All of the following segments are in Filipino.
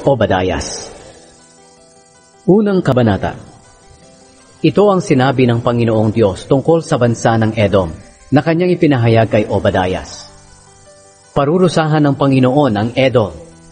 Obadias. Unang kabanata. Ito ang sinabi ng Panginoong Diyos tungkol sa bansa ng Edom na kanyang ipinahayag kay Obadias. Parurusahan ng Panginoon ang Edom.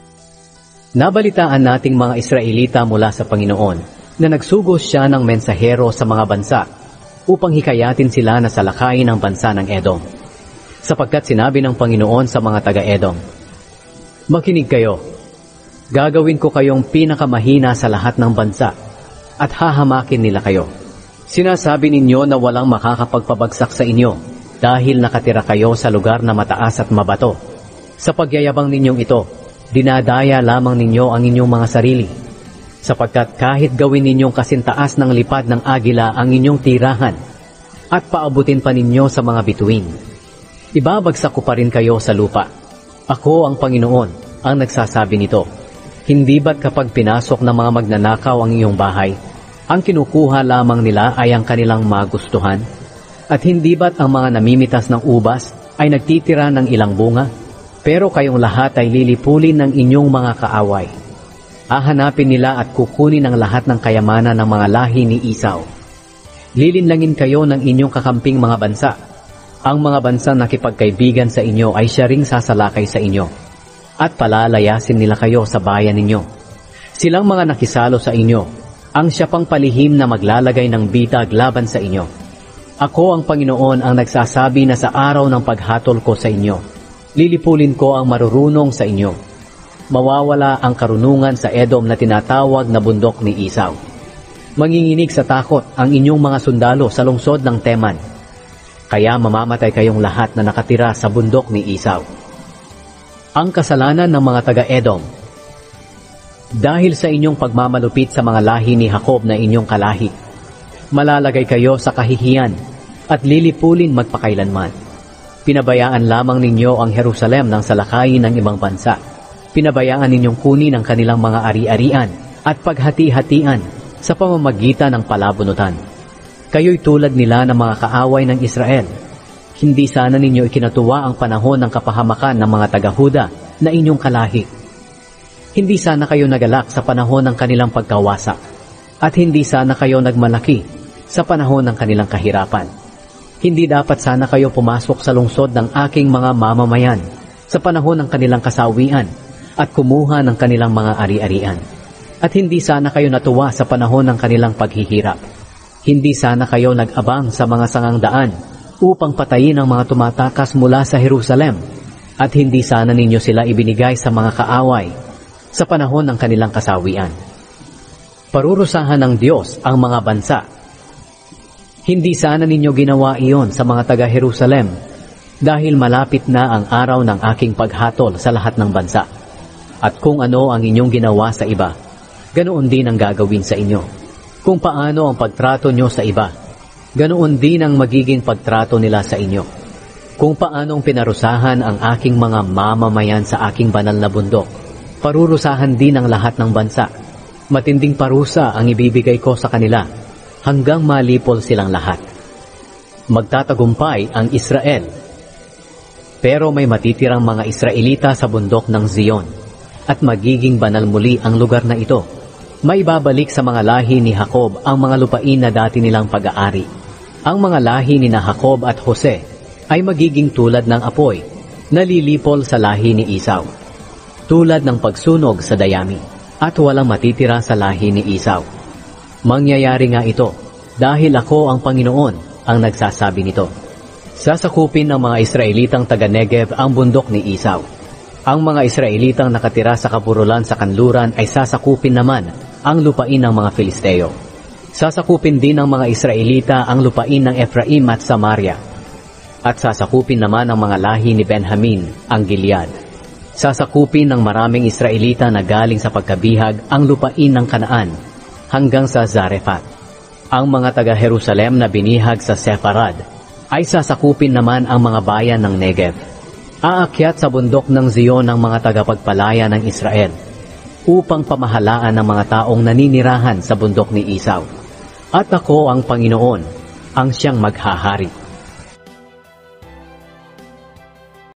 Nabalitaan nating mga Israelita mula sa Panginoon na nagsugos siya ng mensahero sa mga bansa upang hikayatin sila na salakayin ang bansa ng Edom. Sapagkat sinabi ng Panginoon sa mga taga-Edom, "Makinig kayo. Gagawin ko kayong pinakamahina sa lahat ng bansa at hahamakin nila kayo. Sinasabi ninyo na walang makakapagpabagsak sa inyo dahil nakatira kayo sa lugar na mataas at mabato. Sa pagyayabang ninyong ito, dinadaya lamang ninyo ang inyong mga sarili. Sapagkat kahit gawin ninyong kasintaas ng lipad ng agila ang inyong tirahan at paabutin pa ninyo sa mga bituin, ibabagsak ko pa rin kayo sa lupa. Ako ang Panginoon ang nagsasabi nito. Hindi ba't kapag pinasok ng mga magnanakaw ang iyong bahay, ang kinukuha lamang nila ay ang kanilang magustuhan? At hindi ba't ang mga namimitas ng ubas ay nagtitira ng ilang bunga? Pero kayong lahat ay lilipulin ng inyong mga kaaway. Hahanapin nila at kukunin ang lahat ng kayamanan ng mga lahi ni Esau. Lilinlangin kayo ng inyong kakamping mga bansa. Ang mga bansang nakipagkaibigan sa inyo ay siya ring sasalakay sa inyo. At palalayasin nila kayo sa bayan ninyo. Silang mga nakisalo sa inyo, ang siya pang palihim na maglalagay ng bitag laban sa inyo. Ako ang Panginoon ang nagsasabi na sa araw ng paghatol ko sa inyo, lilipulin ko ang marurunong sa inyo. Mawawala ang karunungan sa Edom na tinatawag na bundok ni Esau. Manginginig sa takot ang inyong mga sundalo sa lungsod ng Teman. Kaya mamamatay kayong lahat na nakatira sa bundok ni Esau. Ang kasalanan ng mga taga-Edom. Dahil sa inyong pagmamalupit sa mga lahi ni Jacob na inyong kalahi, malalagay kayo sa kahihiyan at lilipulin magpakailanman. Pinabayaan lamang ninyo ang Jerusalem ng salakayin ng ibang bansa. Pinabayaan ninyong kunin ang kanilang mga ari-arian at paghati-hatian sa pamamagitan ng palabunutan. Kayo'y tulad nila ng mga kaaway ng Israel. Hindi sana ninyo ikinatuwa ang panahon ng kapahamakan ng mga taga-Huda na inyong kalahi. Hindi sana kayo nagalak sa panahon ng kanilang pagkawasak, at hindi sana kayo nagmalaki sa panahon ng kanilang kahirapan. Hindi dapat sana kayo pumasok sa lungsod ng aking mga mamamayan sa panahon ng kanilang kasawian at kumuha ng kanilang mga ari-arian. At hindi sana kayo natuwa sa panahon ng kanilang paghihirap. Hindi sana kayo nag-abang sa mga sangang daan upang patayin ang mga tumatakas mula sa Jerusalem, at hindi sana ninyo sila ibinigay sa mga kaaway sa panahon ng kanilang kasawian. Parurusahan ng Diyos ang mga bansa. Hindi sana ninyo ginawa iyon sa mga taga-Jerusalem dahil malapit na ang araw ng aking paghatol sa lahat ng bansa. At kung ano ang inyong ginawa sa iba, ganoon din ang gagawin sa inyo. Kung paano ang pagtrato nyo sa iba, ganoon din ang magiging pagtrato nila sa inyo. Kung paanong pinarusahan ang aking mga mamamayan sa aking banal na bundok, parurusahan din ang lahat ng bansa. Matinding parusa ang ibibigay ko sa kanila hanggang malipol silang lahat. Magtatagumpay ang Israel. Pero may matitirang mga Israelita sa bundok ng Zion at magiging banal muli ang lugar na ito. May babalik sa mga lahi ni Jacob ang mga lupain na dati nilang pag-aari. Ang mga lahi ni Jacob at Jose ay magiging tulad ng apoy na lilipol sa lahi ni Esau, tulad ng pagsunog sa dayami, at walang matitira sa lahi ni Esau. Mangyayari nga ito dahil ako ang Panginoon ang nagsasabi nito. Sasakupin ng mga Israelitang taga-Negev ang bundok ni Esau. Ang mga Israelitang nakatira sa kaburulan sa kanluran ay sasakupin naman ang lupain ng mga Filisteo. Sasakupin din ng mga Israelita ang lupain ng Ephraim at Samaria. At sasakupin naman ng mga lahi ni Benjamin ang Gilead. Sasakupin ng maraming Israelita na galing sa pagkabihag ang lupain ng Kanaan hanggang sa Zarephath. Ang mga taga-Jerusalem na binihag sa Sepharad ay sasakupin naman ang mga bayan ng Negev. Aakyat sa bundok ng Zion ng mga tagapagpalaya ng Israel upang pamahalaan ng mga taong naninirahan sa bundok ni Esau. At ako ang Panginoon, ang siyang maghahari.